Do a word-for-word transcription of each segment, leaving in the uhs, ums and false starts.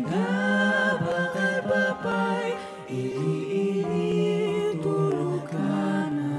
bakal papay, iiinit tulog ka na.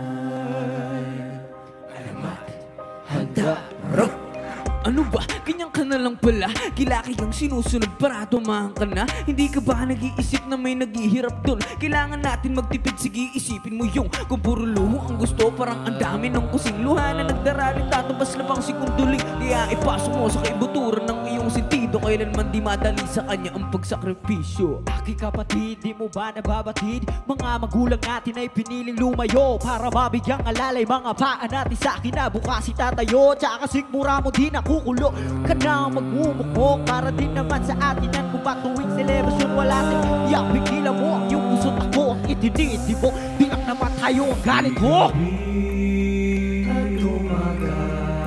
Alamat, handa, rock. Ano ba? Ganyan ka na lang pala. Kilaki kang sinusunod para tumahan ka na. Hindi ka ba nag-iisip na may naghihirap dun? Kailangan natin magtipid, sige isipin mo yung kung puro luho ang gusto. Parang ang dami ng kusing luha na nagdaraling tatabas na pang sikunduling. Kaya ipasok mo sa kaibuturan ng iyong sentido. Kailanman di madali sa kanya ang pagsakripisyo. Aking kapatid, di mo ba nababatid? Mga magulang natin ay piniling lumayo para mabigyang alalay mga paa natin sa kinabukasin tatayo. Tsaka sigmura mo din ako kukulo ka na magmumukmok para din naman sa atinan kung ba tuwing celebration wala tayong iyak. Pigilan mo ang iyong puso't ako ang itiniti mo. Biyak naman tayo ang galit mo. At umaga,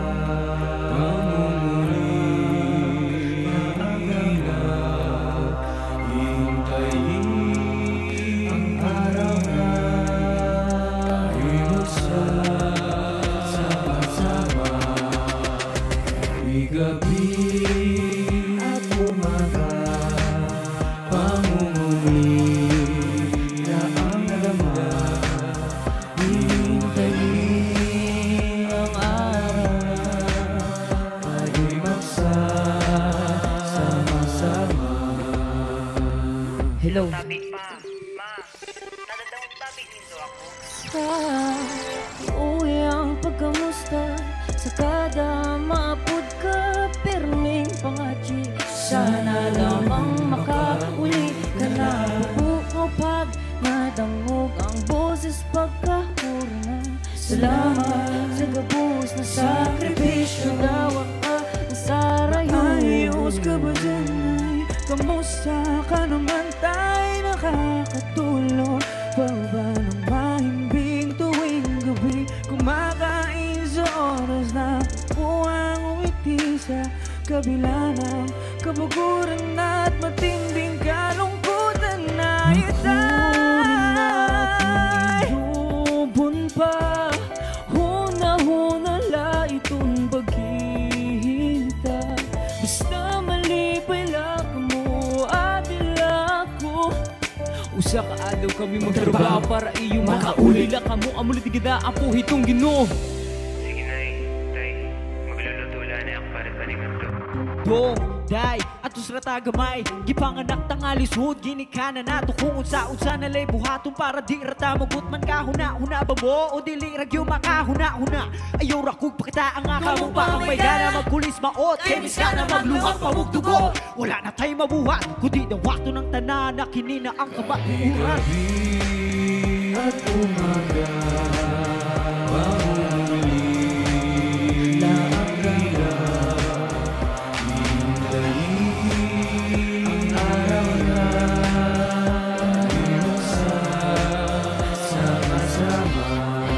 mamumuli, maagalaw, hintayin ang araw na tayo magsasama. Gabi at umaga, pangunguli na ang nadama. Hintayin ang araw na tayo'y magsasama-sama. Hello. Tabi pa, ma, nadadawang tabi nito ako. Sa uwi ang pagkamusta sa kada mapud ka perming pangachi. Sana lamang makauli ka na bubuo pag nadangog ang boses pagkahura. Salamat sa gabus na sakripisyo. Dawa ka sa rayo. Ayos ka ba dyan ay? Kamusta ka naman tayo nakakatulog? Baba ng mahimbing tuwing gabi, kumakain sa oras na buwang umiti sa kabila ng kabuguran at matinding kalungkutan na itay. Lubon pa, huna-huna la itong paghihintay. Basta malipay lang mo at ilako. Usa ka adlaw kami magtrabaho para iyo makaulila ka mo amulit gida ang puhitong Ginoo. Sige nay, tay, magluluto lang na ako para paningan to. Dong, day, atos rata gamay gipanganak tangalisod ginikana nato kung unsa-unsa na lay buhaton para di rata magut man kahuna-huna ba mo o dili ragyo makahuna-huna. Ayaw ra kog pakita ang akamong pakamay gana magkulis maot kay miska na magluhak pamugdugo. Wala na tay mabuhat kundi na wato ng tanan na kini na ang kabaturan. Gabi at umaga, pangunguli na ang galaw. Hintayin ang araw na tayo magsasama-sama.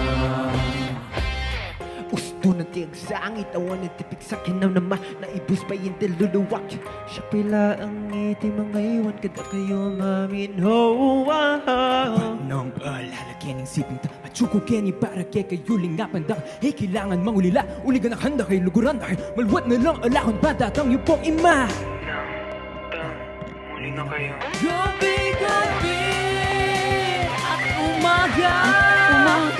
Gusto na tiyag sa angit awan at tipik sa kinam naman naibus pa yung diluluwak. Siya pila ang ngiti mga iwan kada kayo maminho. Nang lalagyan ng siping ta at suko keni para kay kayo lingapan dak. Hey kailangan mangulila uligan ang handa kay luguran dahil malwat na lang alakon padatang yung pong ima. Nang, tang, muli na kayo. Gabi-gabi at umaga, umaga.